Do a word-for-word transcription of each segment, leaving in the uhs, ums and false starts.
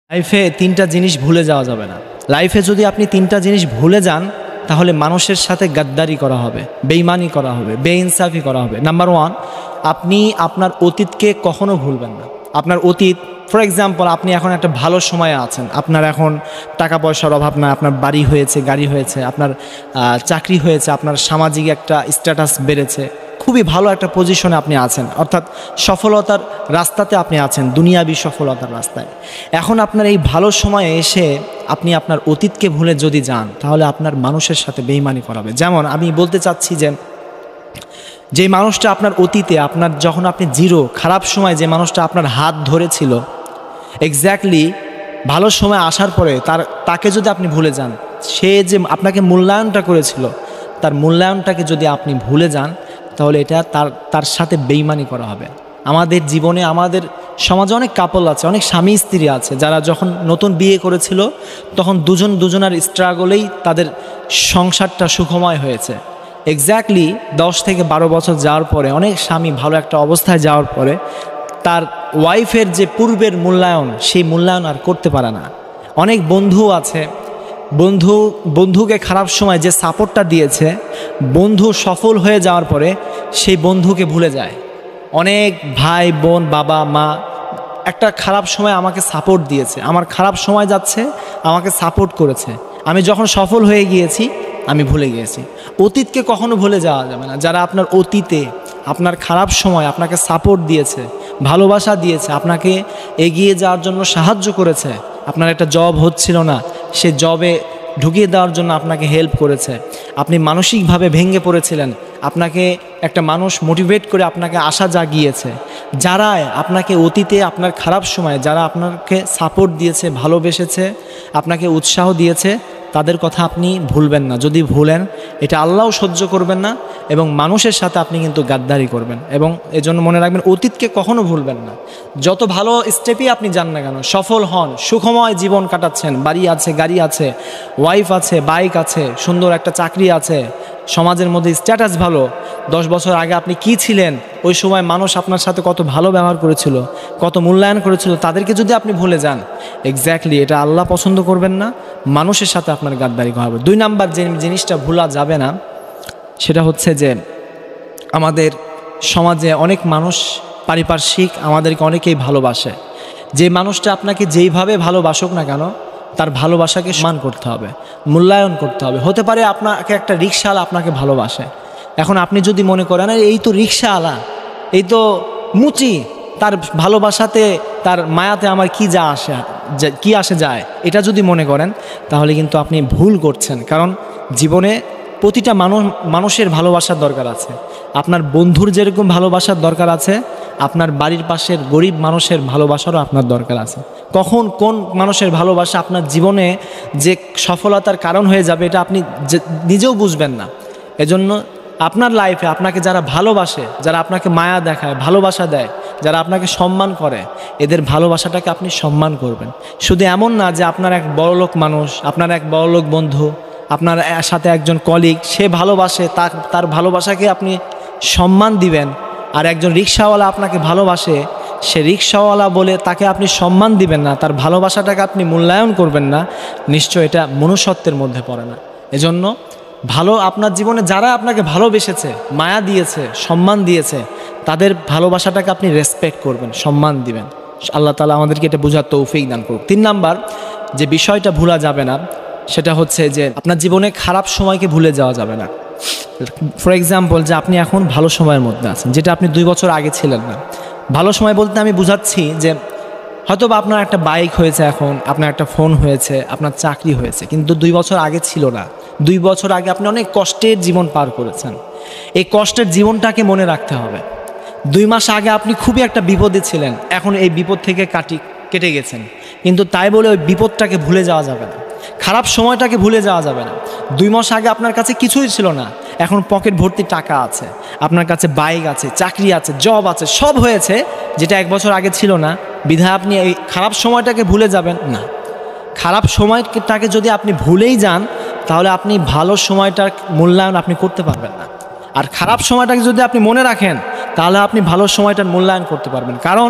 লাইফে তিনটা জিনিস ভুলে যাওয়া যাবে না। লাইফে যদি আপনি তিনটা জিনিস ভুলে যান তাহলে মানুষের সাথে গাদ্দারি করা হবে, বেঈমানি করা হবে, বেইনসাফি করা হবে। নাম্বার ওয়ান, আপনি আপনার অতীতকে কখনো ভুলবেন না। আপনার অতীত, ফর এক্সাম্পল, আপনি এখন একটা ভালো সময়ে আছেন, আপনার এখন টাকা পয়সার অভাব না, আপনার বাড়ি হয়েছে, গাড়ি হয়েছে, আপনার চাকরি হয়েছে, আপনার সামাজিক একটা স্ট্যাটাস বেড়েছে, খুবই ভালো একটা পজিশনে আপনি আছেন, অর্থাৎ সফলতার রাস্তাতে আপনি আছেন, দুনিয়াবী সফলতার রাস্তায়। এখন আপনার এই ভালো সময়ে এসে আপনি আপনার অতীতকে ভুলে যদি যান তাহলে আপনার মানুষের সাথে বেঈমানি করাবে। যেমন আমি বলতে চাচ্ছি যে যে মানুষটা আপনার অতীতে, আপনার যখন আপনি জিরো খারাপ সময় যে মানুষটা আপনার হাত ধরেছিল, এক্স্যাক্টলি ভালো সময় আসার পরে তার তাকে যদি আপনি ভুলে যান, সে যে আপনাকে মূল্যায়নটা করেছিল তার মূল্যায়নটাকে যদি আপনি ভুলে যান তাহলে এটা তার তার সাথে বেঈমানি করা হবে। আমাদের জীবনে, আমাদের সমাজে অনেক কাপল আছে, অনেক স্বামী স্ত্রী আছে যারা যখন নতুন বিয়ে করেছিল তখন দুজন দুজনের স্ট্রাগলেই তাদের সংসারটা সুখময় হয়েছে। এক্স্যাক্টলি দশ থেকে বারো বছর যাওয়ার পরে, অনেক স্বামী ভালো একটা অবস্থায় যাওয়ার পরে তার ওয়াইফের যে পূর্বের মূল্যায়ন, সেই মূল্যায়ন আর করতে পারে না। অনেক বন্ধু আছে, বন্ধু বন্ধুকে খারাপ সময় যে সাপোর্টটা দিয়েছে, বন্ধু সফল হয়ে যাওয়ার পরে সেই বন্ধুকে ভুলে যায়। অনেক ভাই বোন, বাবা মা একটা খারাপ সময় আমাকে সাপোর্ট দিয়েছে, আমার খারাপ সময় যাচ্ছে আমাকে সাপোর্ট করেছে, আমি যখন সফল হয়ে গিয়েছি আমি ভুলে গিয়েছি। অতীতকে কখনো ভুলে যাওয়া যাবে না। যারা আপনার অতীতে আপনার খারাপ সময় আপনাকে সাপোর্ট দিয়েছে, ভালোবাসা দিয়েছে, আপনাকে এগিয়ে যাওয়ার জন্য সাহায্য করেছে, আপনার একটা জব হচ্ছিল না, সে জবে ঢুকিয়ে দেওয়ার জন্য আপনাকে হেল্প করেছে, আপনি মানসিকভাবে ভেঙে পড়েছিলেন, আপনাকে একটা মানুষ মোটিভেট করে আপনাকে আশা জাগিয়েছে। যারা আপনাকে অতীতে আপনার খারাপ সময় যারা আপনাকে সাপোর্ট দিয়েছে, ভালোবেসেছে, আপনাকে উৎসাহ দিয়েছে, তাদের কথা আপনি ভুলবেন না। যদি ভুলেন এটা আল্লাহও সহ্য করবেন না এবং মানুষের সাথে আপনি কিন্তু গাদ্দারি করবেন। এবং এজন্য মনে রাখবেন, অতীতকে কখনো ভুলবেন না। যত ভালো স্টেপই আপনি যান না কেন, সফল হন, সুখময় জীবন কাটাচ্ছেন, বাড়ি আছে, গাড়ি আছে, ওয়াইফ আছে, বাইক আছে, সুন্দর একটা চাকরি আছে, সমাজের মধ্যে স্ট্যাটাস ভালো। দশ বছর আগে আপনি কি ছিলেন, ওই সময় মানুষ আপনার সাথে কত ভালো ব্যবহার করেছিল, কত মূল্যায়ন করেছিল, তাদেরকে যদি আপনি ভুলে যান, এক্স্যাক্টলি এটা আল্লাহ পছন্দ করবেন না, মানুষের সাথে আপনার গাদ্দারি করা হবে। দুই নাম্বার যে জিনিসটা ভোলা যাবে না সেটা হচ্ছে যে আমাদের সমাজে অনেক মানুষ পারিপার্শ্বিক আমাদেরকে অনেকেই ভালোবাসে। যে মানুষটা আপনাকে যেইভাবে ভালোবাসুক না কেন তার ভালোবাসাকে সম্মান করতে হবে, মূল্যায়ন করতে হবে। হতে পারে আপনাকে একটা রিক্সাওয়ালা আপনাকে ভালোবাসে, এখন আপনি যদি মনে করেন এই তো রিক্সাওয়ালা, এই তো মুচি, তার ভালোবাসাতে তার মায়াতে আমার কি যা আসে কি আসে যায়, এটা যদি মনে করেন তাহলে কিন্তু আপনি ভুল করছেন। কারণ জীবনে প্রতিটা মানুষ মানুষের ভালোবাসার দরকার আছে। আপনার বন্ধুর যেরকম ভালোবাসার দরকার আছে, আপনার বাড়ির পাশের গরিব মানুষের ভালোবাসারও আপনার দরকার আছে। কখন কোন মানুষের ভালোবাসা আপনার জীবনে যে সফলতার কারণ হয়ে যাবে এটা আপনি নিজেও বুঝবেন না। এজন্য আপনার লাইফে আপনাকে যারা ভালোবাসে, যারা আপনাকে মায়া দেখায়, ভালোবাসা দেয়, যারা আপনাকে সম্মান করে, এদের ভালোবাসাটাকে আপনি সম্মান করবেন। শুধু এমন না যে আপনার এক বড়লোক মানুষ, আপনার এক বড়লোক বন্ধু, আপনার সাথে একজন কলিগ, সে ভালোবাসে, তার তার ভালোবাসাকে আপনি সম্মান দিবেন। আর একজন রিক্সাওয়ালা আপনাকে ভালোবাসে, সে রিক্সাওয়ালা বলে তাকে আপনি সম্মান দিবেন না, তার ভালোবাসাটাকে আপনি মূল্যায়ন করবেন না, নিশ্চয় এটা মনুষ্যত্বের মধ্যে পড়ে না। এজন্য ভালো আপনার জীবনে যারা আপনাকে ভালোবেসেছে, মায়া দিয়েছে, সম্মান দিয়েছে, তাদের ভালোবাসাটাকে আপনি রেসপেক্ট করবেন, সম্মান দিবেন। আল্লাহ তাআলা আমাদেরকে এটা বোঝার তৌফিক দান করুক। তিন নাম্বার যে বিষয়টা ভোলা যাবে না সেটা হচ্ছে যে আপনার জীবনে খারাপ সময়কে ভুলে যাওয়া যাবে না। ফর এক্সাম্পল, যে আপনি এখন ভালো সময়ের মধ্যে আছেন, যেটা আপনি দুই বছর আগে ছিলেন না। ভালো সময় বলতে আমি বুঝাচ্ছি যে হয়তো বা আপনার একটা বাইক হয়েছে, এখন আপনার একটা ফোন হয়েছে, আপনার চাকরি হয়েছে, কিন্তু দুই বছর আগে ছিল না। দুই বছর আগে আপনি অনেক কষ্টের জীবন পার করেছেন। এই কষ্টের জীবনটাকে মনে রাখতে হবে। দুই মাস আগে আপনি খুবই একটা বিপদে ছিলেন, এখন এই বিপদ থেকে কাটি কেটে গেছেন, কিন্তু তাই বলে ওই বিপদটাকে ভুলে যাওয়া যাবে না, খারাপ সময়টাকে ভুলে যাওয়া যাবে না। দুই মাস আগে আপনার কাছে কিছুই ছিল না, এখন পকেট ভর্তি টাকা আছে, আপনার কাছে বাইক আছে, চাকরি আছে, জব আছে, সব হয়েছে, যেটা এক বছর আগে ছিল না। বিধায় আপনি এই খারাপ সময়টাকে ভুলে যাবেন না। খারাপ সময়টাকে যদি আপনি ভুলেই যান তাহলে আপনি ভালো সময়টার মূল্যায়ন আপনি করতে পারবেন না। আর খারাপ সময়টাকে যদি আপনি মনে রাখেন তাহলে আপনি ভালো সময়টার মূল্যায়ন করতে পারবেন। কারণ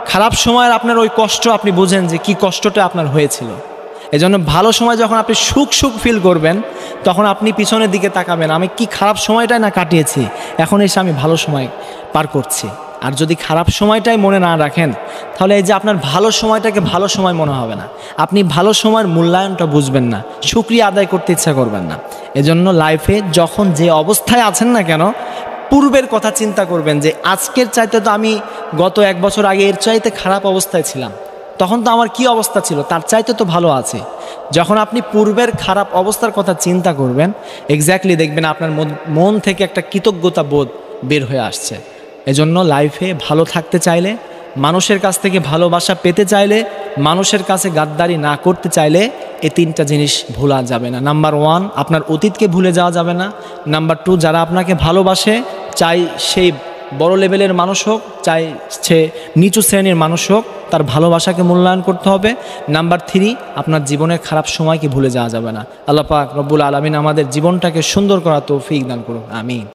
খারাপ সময়ের আপনার ওই কষ্ট আপনি বুঝেন যে কি কষ্টটা আপনার হয়েছিল। এজন্য ভালো সময় যখন আপনি সুখ সুখ ফিল করবেন তখন আপনি পিছনের দিকে তাকাবেন, আমি কি খারাপ সময়টাই না কাটিয়েছি, এখন এসে আমি ভালো সময় পার করছি। আর যদি খারাপ সময়টাই মনে না রাখেন তাহলে এই যে আপনার ভালো সময়টাকে ভালো সময় মনে হবে না, আপনি ভালো সময়ের মূল্যায়নটা বুঝবেন না, শুকরিয়া আদায় করতে ইচ্ছা করবেন না। এজন্য লাইফে যখন যে অবস্থায় আছেন না কেন পূর্বের কথা চিন্তা করবেন যে আজকের চাইতে তো আমি গত এক বছর আগে এর চাইতে খারাপ অবস্থায় ছিলাম, তখন তো আমার কি অবস্থা ছিল, তার চাইতে তো ভালো আছে। যখন আপনি পূর্বের খারাপ অবস্থার কথা চিন্তা করবেন এক্স্যাক্টলি দেখবেন আপনার মন থেকে একটা কৃতজ্ঞতা বোধ বের হয়ে আসছে। এজন্য লাইফে ভালো থাকতে চাইলে, মানুষের কাছ থেকে ভালোবাসা পেতে চাইলে, মানুষের কাছে গাদ্দারি না করতে চাইলে এই তিনটা জিনিস ভোলা যাবে না। নাম্বার ওয়ান, আপনার অতীতকে ভুলে যাওয়া যাবে না। নাম্বার টু, যারা আপনাকে ভালোবাসে চাই সেই বড় লেভেলের মানুষ হোক চাই সে নিচু শ্রেণীর মানুষ হোক, তার ভালোবাসাকে মূল্যায়ন করতে হবে। নাম্বার থ্রি, আপনার জীবনের খারাপ সময়কে ভুলে যাওয়া যাবে না। আল্লাহ পাক রব্বুল আলামিন আমাদের জীবনটাকে সুন্দর করা তৌফিক দান করুন, আমিন।